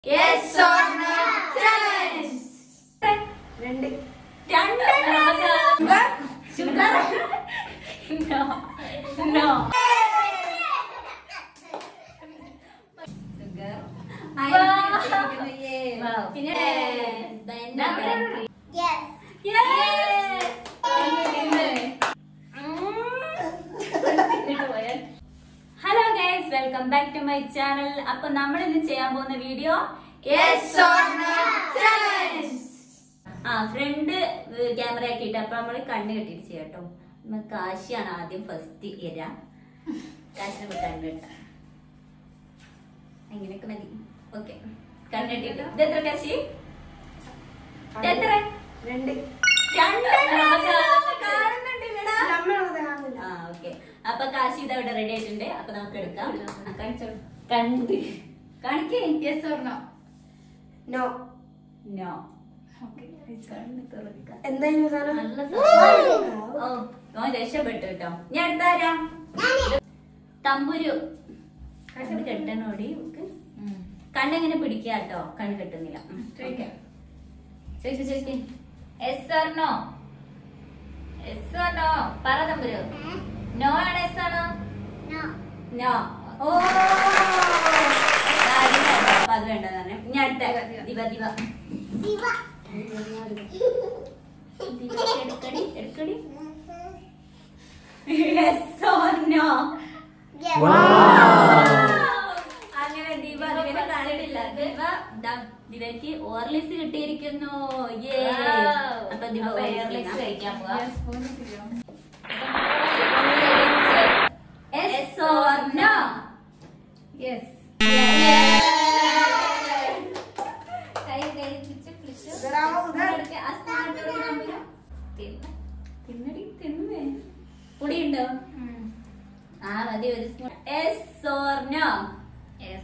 Yes or no challenge. രണ്ട് sugar. No. Sugar. Yes. Hello guys, welcome back to my channel. അപ്പോൾ നമ്മൾ ഇന്ന് ചെയ്യാൻ പോകുന്ന video Yes or no challenge. Front camera ആക്കിയിട്ട് അപ്പൊ നമ്മള് കണ്ണ് കെട്ടിട്ട് ചെയ്യാം കേട്ടോ. കാശിയാണ് ആദ്യം ഫസ്റ്റ് ഇര. കാശിനെ കണ്ണ് കെട്ട അങ്ങനെയൊക്കെ മതി. ഓക്കെ, കണ്ണെട്ടിട്ട് ഇത് എത്ര കാശി? എത്ര? രണ്ട്. അപ്പൊ കാശി ഇത് അവിടെ റെഡി ആയിട്ടുണ്ട്. അപ്പൊ നമുക്ക് എടുക്കാം. കണ്ട് കാണിക്കേ. Yes or no? No. No. രക്ഷപ്പെട്ടു കേട്ടോ. ഞാൻ എടുത്താരാ? തമ്പുരു. കണ്ണ് കെട്ടണോടി. കണ്ണെങ്ങനെ പിടിക്കാ കേട്ടോ. കണ്ണ് കെട്ടുന്നില്ല. ചോദിച്ചു yes or no? Yes or no? പറ തമ്പുരു. നോ ആണ് എസ് ആണോ? നോ. ഓ അത് വേണ്ടെന്ന് പറഞ്ഞു. ഞാൻ അടുത്ത ദിവ ദിവ എടുക്കടി എടുക്കടി. Yes or no? അങ്ങനെ ദിവ ദിവനെ കാണിട്ടില്ല. ദിവയ്ക്ക് ഓർലിസ് കിട്ടിയിരിക്കുന്നു. അപ്പൊ ദിവ ഓർലിസ് കഴിക്കാൻ പോവാ. Yes or no? Yes. പൊടിയുണ്ടോ? മതി ഒരു spoon. Yes or no? Yes.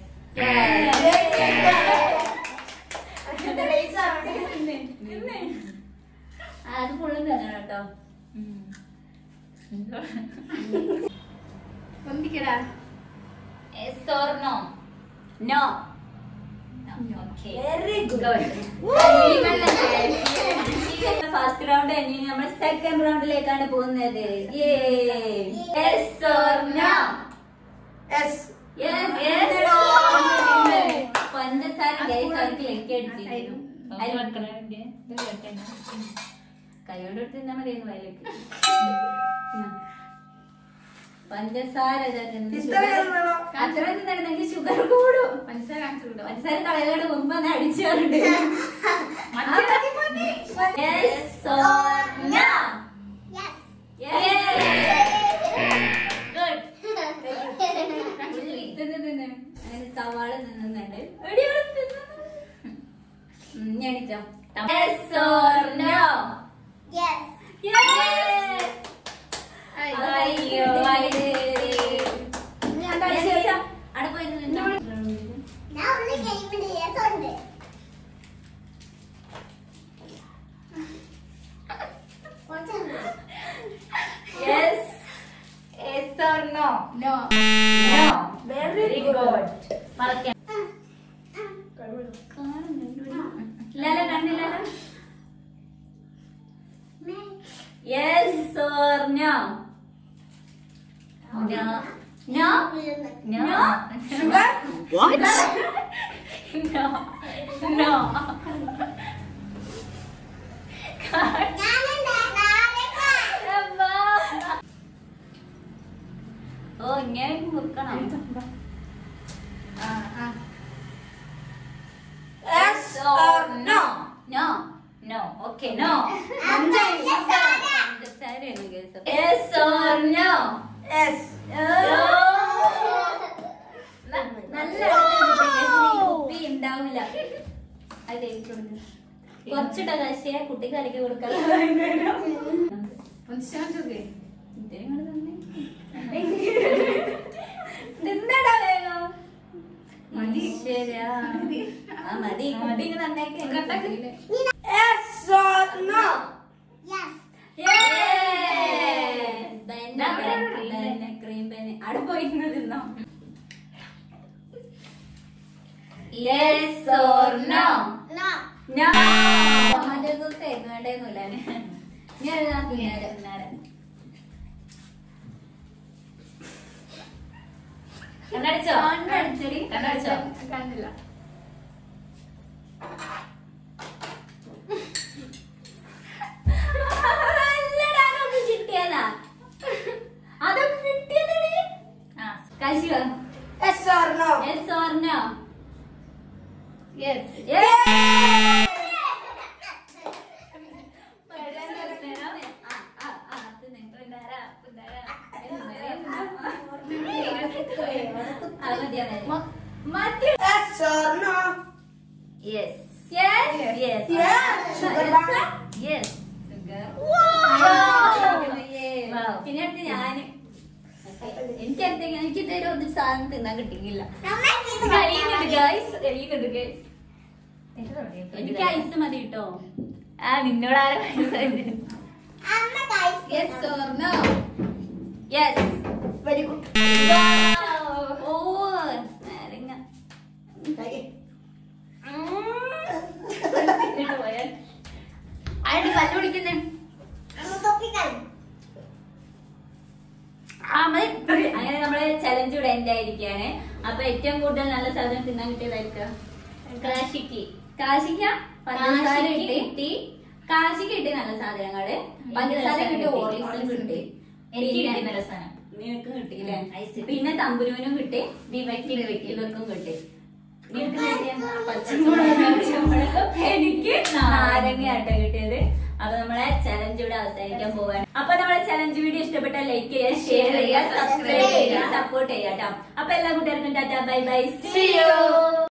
അത് ഫുള്ളും തന്നെ കേട്ടോ. Yes or no? No. Okay. Very good. First round കഴിഞ്ഞ് നമ്മൾ സെക്കൻഡ് റൗണ്ടിലേക്കാണ് പോകുന്നത്. Yes or no? Yes. Yes. പഞ്ചസാര കൈയോണ്ട് എടുത്ത് തിന്നാ മതി. വയലേക്ക് പഞ്ചസാര അത്ര തിന്നിട്ട് ഷുഗർ കൂടും. പഞ്ചസാര കളയോട് മുമ്പ് അടിച്ചാറുണ്ട്. സവാള തിന്നുന്നുണ്ട്. ഞാനിച്ചോ? Yes or no? Yes. അയ്യോ അവിടെ പോയി Yes. Yes or no? No. No. Very good. മറക്കാം. ലാല കണ്ടില്ല. Yes or no? No. No. No. Sugar? What? No. No. ഓ ഇങ്ങനെ മുറുക്കണം. Yes or no? No. No. Okay. No. Yes or no? Yes. നല്ല കുപ്പി ഉണ്ടാവില്ല. അത് കുറച്ചിട്ട കാശിയ കുട്ടി കലക്കി കൊടുക്കാം. നിന്നടാ വേഗം. മതി മതി നന്നാക്കി. Yes or no? Yes. Cream പേന് അവിടെ പോയിരുന്നോ? Yes or no? No. No. Tomato sauce വേണ്ടേന്നില്ല. കണ്ണടിച്ചോ? കണ്ണടിച്ചടി. കണ്ണടിച്ചോ? കണ്ടില്ല. കിട്ടിയതാ അതൊക്കെ കിട്ടിയതടി. കാശി വാ. Yes or no? Yes or no? Yes. Yes or no? Yes. Yes. Yes. Yes. Sugar bang. Yes. Wow. പിന്നെ അടുത്ത് ഞാന് എനിക്ക് എന്തെങ്കിലും എനിക്ക് ഇതുവരെ ഒന്നും സാധനം തിന്നാൻ കിട്ടിയില്ല. കഴിയുന്നുണ്ട് ഗൈസ്, കഴിയുന്നുണ്ട് ഗൈസ്. എനിക്ക് ഐസ് മതി കേട്ടോ. നിന്നോട് ആരാ Yes or no? Yes. Very good. ഓ നാരങ്ങ. അയാൾ പല്ല് പിടിക്കുന്നേ. അങ്ങനെ നമ്മള് ചലഞ്ച് ഇവിടെ എൻഡ് ആയിരിക്കാണ്. അപ്പൊ ഏറ്റവും കൂടുതൽ നല്ല സാധനം തിന്നാൻ കിട്ടിയതായിരിക്കും കാശിക്ക്. കാശിക്ക. പഞ്ചസാര കാശിക്ക് കിട്ടി. കാശിക്ക് കിട്ടി നല്ല സാധനങ്ങള്. പഞ്ചസാര കിട്ടി, ഓറിയൻസും കിട്ടി. എനിക്ക് കിട്ടി നല്ല സാധനം. നിനക്കും കിട്ടിയില്ലേ? ഐസ്. പിന്നെ തമ്പുരുവിനും കിട്ടി, വിവയ്ക്കും കിട്ടി. ഇവർക്കും കിട്ടി. നിനക്ക് കിട്ടിയ പച്ചമുളക്. എനിക്ക് നാരങ്ങയാട്ടോ കിട്ടിയത്. അപ്പൊ നമ്മളെ ചലഞ്ച് ഇവിടെ അവസാനിക്കാൻ പോവാണ്. അപ്പൊ നമ്മളെ ചലഞ്ച് വീഡിയോ ഇഷ്ടപ്പെട്ട ലൈക്ക് ചെയ്യുക, ഷെയർ ചെയ്യുക, സബ്സ്ക്രൈബ് ചെയ്യുക, സപ്പോർട്ട് ചെയ്യാം. അപ്പൊ എല്ലാ കൂട്ടുകാർക്കും tata, bye bye, see U.